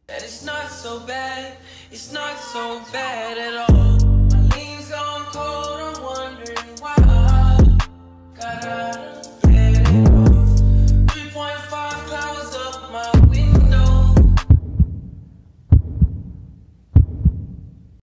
That it's not so bad, it's not so bad at all.